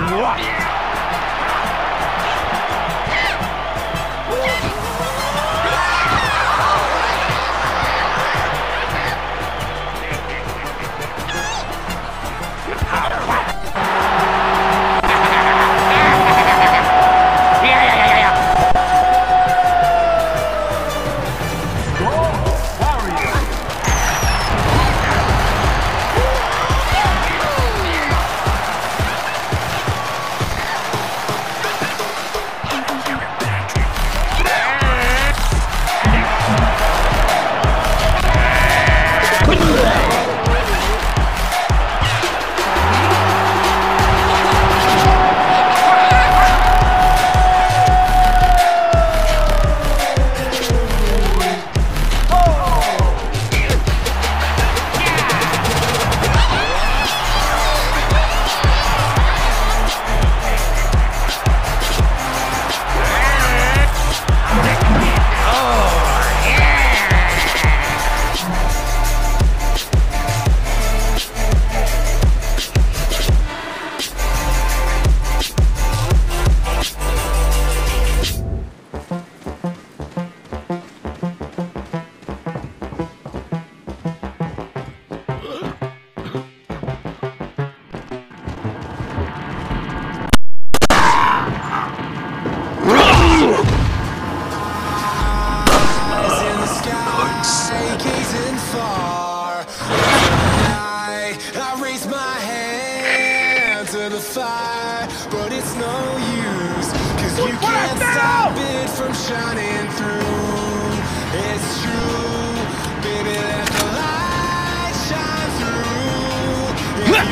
fire, but it's no use, 'cause you can't stop it from shining through. It's true, baby, let the light shine through. If you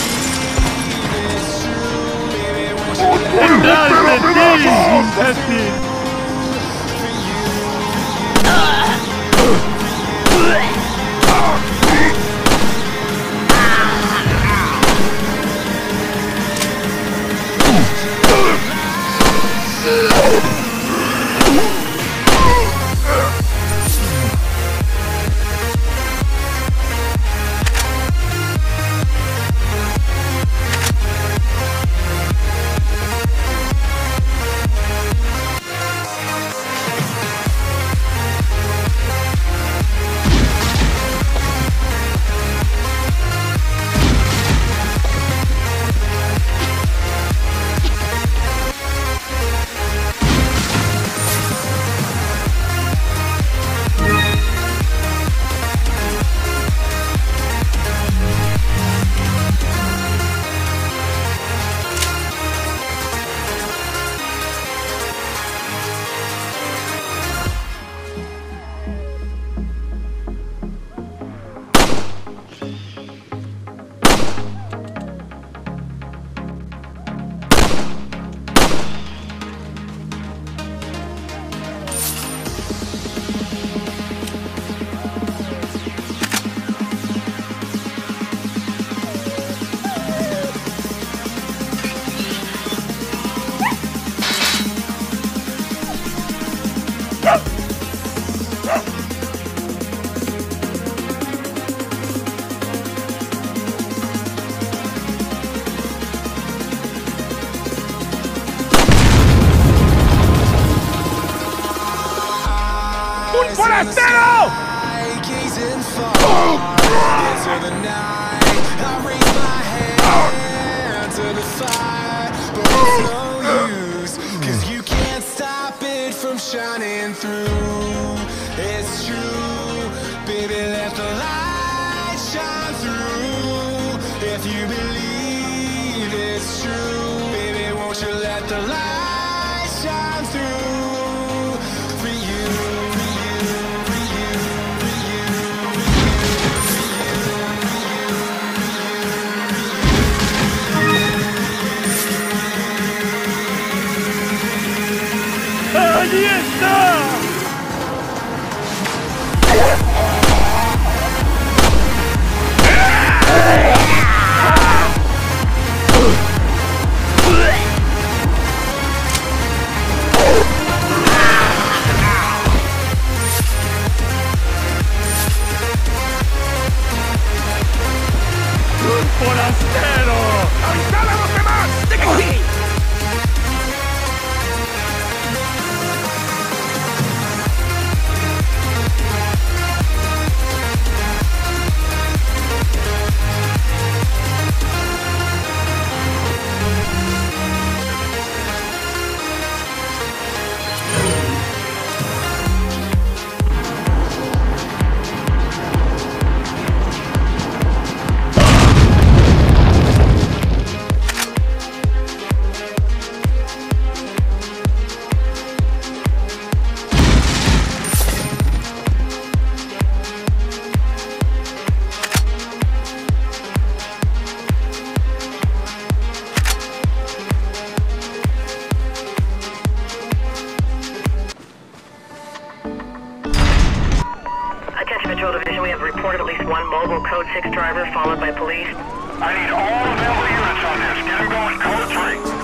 believe it's true, baby, won't you let it be? ¡Forastero! Shining through, it's true, baby, let the light shine through. If you believe it's true, baby, won't you let the light shine through for you, for you, for you, for you, for you, for you, for you. ¡Allí está! ¡Un forastero! ¡Avisad a los demás de que police? I need all available units on this. Get them going. Code 3.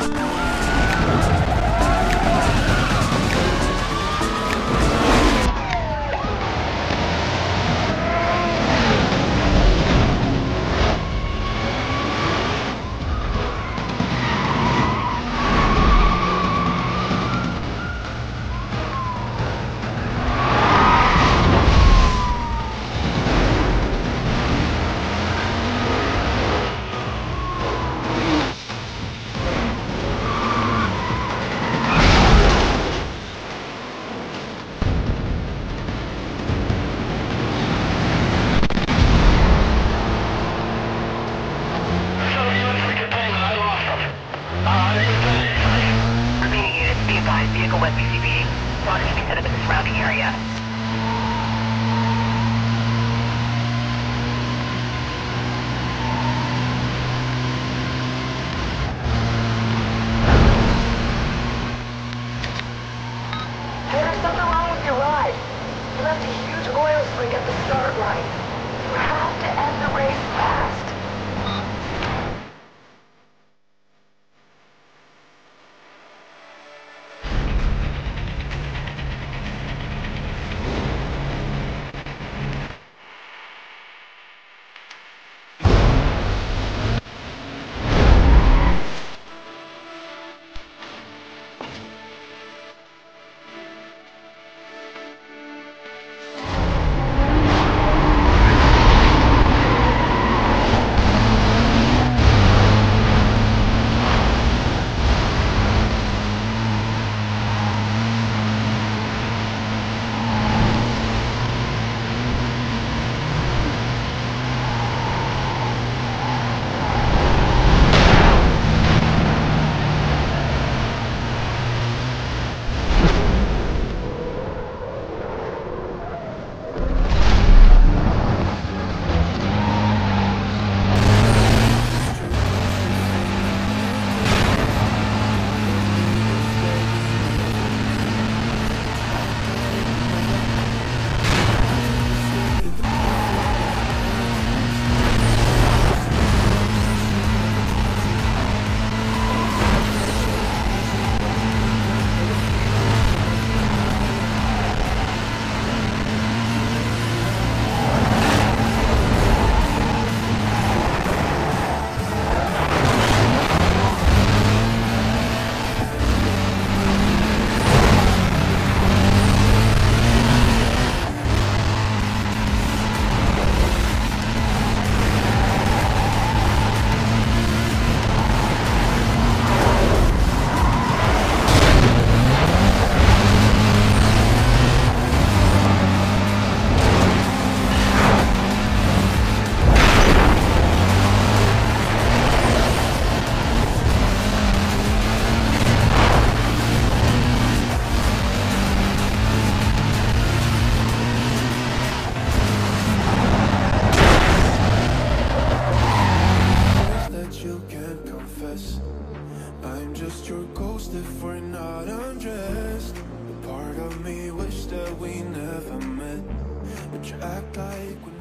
Vehicle with BCB. Roger, to be set up in the surrounding area. There's something wrong with your ride. You left a huge oil slick at the start line. You have to end the race fast. I'm just your ghost if we're not undressed. A part of me wish that we never met, but you act like